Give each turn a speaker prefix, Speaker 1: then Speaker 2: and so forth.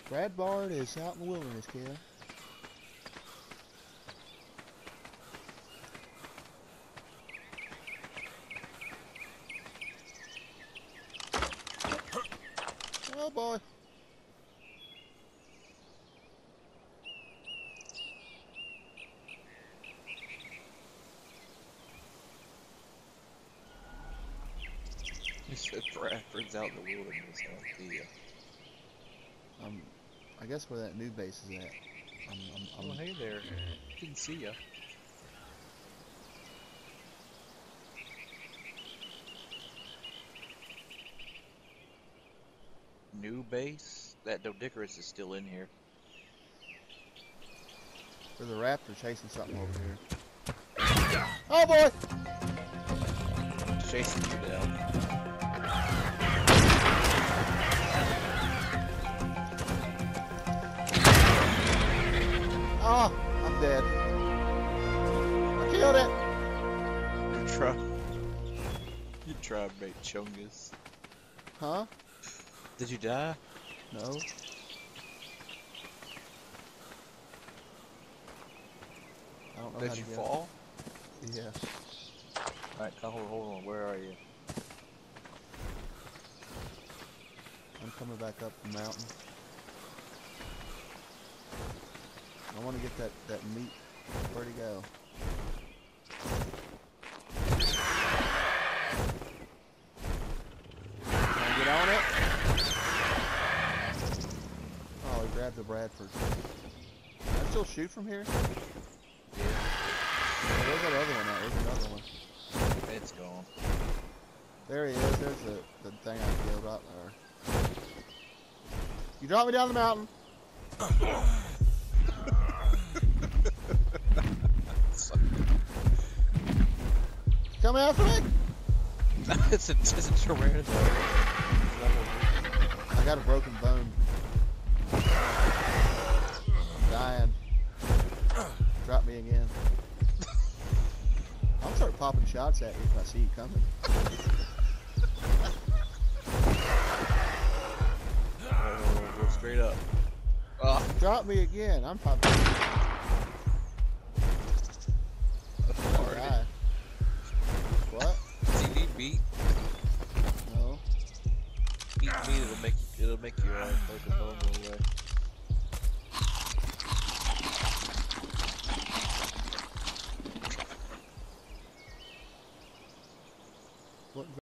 Speaker 1: Brad Bard is out in the wilderness, kid. Oh boy.
Speaker 2: You said Bradford's out in the wilderness, huh? Yeah.
Speaker 1: I guess where that new base is at.
Speaker 2: Oh, hey there. Didn't see ya. New base? That Doedicurus is still in here.
Speaker 1: There's a raptor chasing something over here. Oh boy!
Speaker 2: It's chasing you down.
Speaker 1: Oh, I'm dead. I killed it!
Speaker 2: You tried to make Chungus.
Speaker 1: Huh?
Speaker 2: Did you die?
Speaker 1: No. I don't know how
Speaker 2: Did
Speaker 1: to
Speaker 2: you
Speaker 1: get
Speaker 2: fall?
Speaker 1: it. Yeah.
Speaker 2: Alright, hold on. Where are you?
Speaker 1: I'm coming back up the mountain. I want to get that meat. Where'd he go? Can I get on it? Oh, he grabbed the Bradford. Can I still shoot from here?
Speaker 2: Yeah.
Speaker 1: Where's that other one at? There's another one.
Speaker 2: It's gone.
Speaker 1: There he is. There's the thing I killed right there. You dropped me down the mountain. Come after me?
Speaker 2: it's a Tyrannosaurus.
Speaker 1: I got a broken bone. I'm dying. Drop me again. I'll start popping shots at you if I see you coming.
Speaker 2: Go straight up. Oh,
Speaker 1: Drop me again. I'm popping.
Speaker 2: already.
Speaker 1: Die. What?
Speaker 2: TV beat.
Speaker 1: No.
Speaker 2: Eat meat, it'll make your broken bone go away.